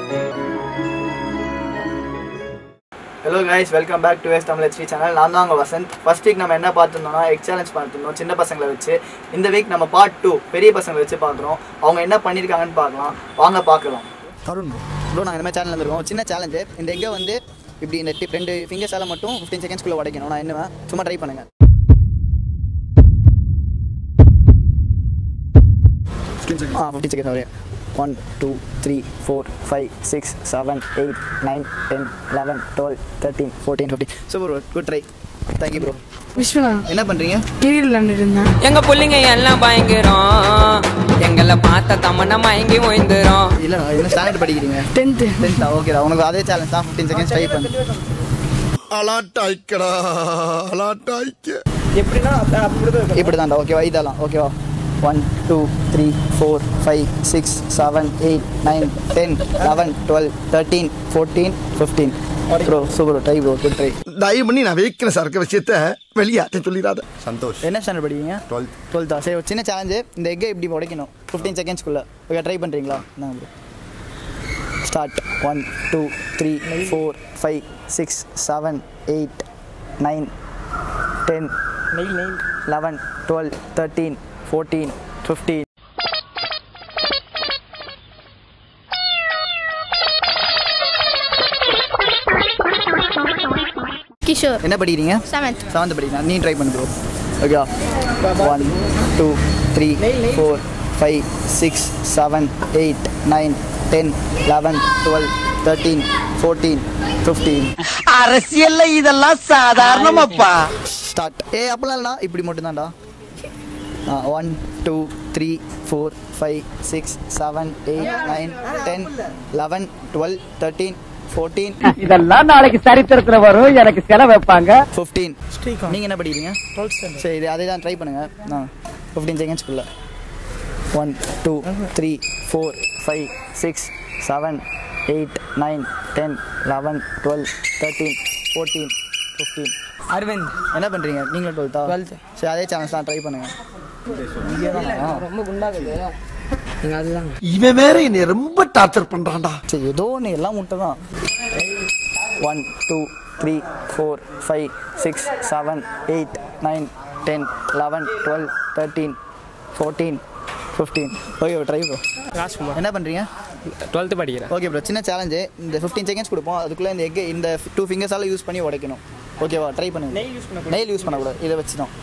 Hello guys, welcome back to US Tamil HD channel. நான் தான் உங்க வசந்த். ஃபர்ஸ்ட் வீக் நம்ம என்ன பார்த்துருந்தோம்னா எக் சேலஞ்ச் பார்த்துருந்தோம் சின்ன பசங்களை வச்சு. இந்த வீக் நம்ம பார்ட் 2 பெரிய பசங்களை வச்சு பார்க்குறோம். அவங்க என்ன பண்ணியிருக்காங்கன்னு பார்க்கலாம். வாங்க பார்க்கலாம். தருண் ப்ரோ, நாங்கள் இந்த மாதிரி சேனலில் இருக்கோம். சின்ன சேலஞ்சு. இந்த எக்கை வந்து இப்படி இந்த ரெண்டு ஃபிங்கர்ஸால் மட்டும் 15 செகண்ட்ஸ்குள்ளே உடைக்கணும். நான் என்ன சும்மா ட்ரை பண்ணுங்க. 15 செகண்ட்ஸ் வரையும். 1 2 3 4 5 6 7 8 9 10 11 12 13 14 15. Super bro, good try. Thank you bro. Viswana என்ன பண்ணுறீங்க? டிவி விளையாண்டுட்டு இருந்தேன். எங்க பிள்ளைங்க எல்லாம் பயங்கரம், எங்களை பார்த்த தமன்னா மயங்கி ஓய்ந்துரும். இல்லை, என்ன ஸ்டாண்டர்ட் படிக்கிறீங்க? 10th. ஓகேடா, உனக்கு அதே சேலஞ்ச் தான். 15 செகண்ட்ஸ் ட்ரை பண்ணு. அலாட்டாய்க்கடா அலாட்டாய்க்க. எப்படின்னா இப்படி தான்டா. ஓகேவா? இதெல்லாம் ஓகேவா? 1 2 3 4 5 6 7 8 9 10 11 12 13 14 15. Bro super try bro, good try. தயவு பண்ணி நான் வைக்கிற சரக்கு விஷயத்த வெளியாட்ட சொல்லிடாத. சந்தோஷ். என்ன ஸ்டாண்டர்ட் படிக்கிறீங்க? 12. சரி, சின்ன சேலஞ்சு. இந்த எக்கை இப்படி உடைக்கணும் 15 செகண்ட்ஸ்குள்ளே. ஓகே, ட்ரை பண்ணுறீங்களா? நான் ப்ரோ ஸ்டார்ட். 1 2 3 4 5 6 7 8 9 10 11 12 13 14 15. கிஷோர். என்ன படிக்கிறீங்க? 7th படிக்கிறீங்க. நீ ட்ரை பண்ணு ப்ரோ. ஓகே. 1 2 3 4 5 6 7 8 9 10 11 12 13 14 15. அரசியல்ல இதெல்லாம் சாதாரணமாப்பா. ஸ்டார்ட். அப்பலாம் இல்லைண்ணா, இப்படி மட்டும் தான்டா. 1 2 3 4 5 6 7 8 9 10 11 12 13 14. இதெல்லாம் நாளைக்கு சரித்திரத்துல வரும், எனக்கு செலவு வைப்பாங்க. 15. நீங்க என்ன படிக்கிறீங்க? 12th. சரி, அதே தான் ட்ரை பண்ணுங்க. 15 செகண்ட்ஸ்குள்ள. 1 2 3 4 5 6 7 8 9 10 11 12 13 14 15. அரவிந்த். என்ன பண்றீங்க? நீங்க 12th. சரி, அதே சேனல்ஸ் தான் ட்ரை பண்ணுங்க. ரொம்ப குண்டாகுது. நீங்க அதுதான். இவன் வேற என்னை ரொம்ப டார்ச்சர் பண்றான்டா. சரி, ஏதோ ஒன்று, எல்லாம் முட்டை தான். 1 2 3 4 5 6 7 8 9 10 11 12 13 14 15. Okay try bro. ராஜ்குமார். என்ன பண்ணுறீங்க? 12th படிக்கிறேன். ஓகே ப்ரோ, சின்ன சேலஞ்சு. இந்த 15 செகண்ட்ஸ் கொடுப்போம். அதுக்குள்ளே இந்த எக்கு இந்த 2 ஃபிங்கர்ஸால் யூஸ் பண்ணி உடைக்கணும். ஓகேவா? ட்ரை பண்ணுங்க. நெயில் யூஸ் பண்ணக்கூடாது, இதை வச்சு தான்.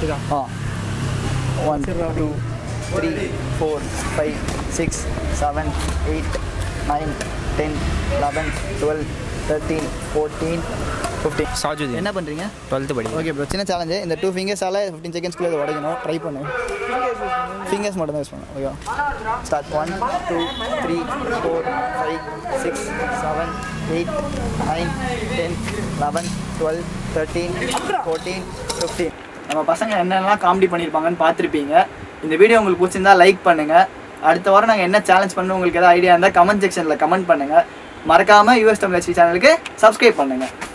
1 2 3 4 5 6 7 8 9 10 11 12 13 14 15. சாஜுதீன். என்ன பண்ணுறீங்க? 12th படிக்கிறேன். ஓகே ப்ரோ, சின்ன சேலஞ்சு. இந்த 2 ஃபிங்கர்ஸால் 15 செகண்ட்ஸ்குள்ளே இதை உடைக்கணும். ட்ரை பண்ணு. ஃபிங்கர்ஸ் மட்டும் தான் யூஸ் பண்ணணும். Okay, start. 1 2 3 4 5 6 7 8 9 10 11 12 13 14 15. நம்ம பசங்க என்னென்னலாம் காமெடி பண்ணியிருப்பாங்கன்னு பார்த்துருப்பீங்க. இந்த வீடியோ உங்களுக்கு பிடிச்சிருந்தா லைக் பண்ணுங்கள். அடுத்த வாரம் நாங்கள் என்ன சேலஞ்ச் பண்ணணும் உங்களுக்கு ஏதாவது ஐடியா இருந்தால் கமெண்ட் செக்ஷனில் கமெண்ட் பண்ணுங்கள். மறக்காமல் US Tamil HD சேனலுக்கு சப்ஸ்கிரைப் பண்ணுங்கள்.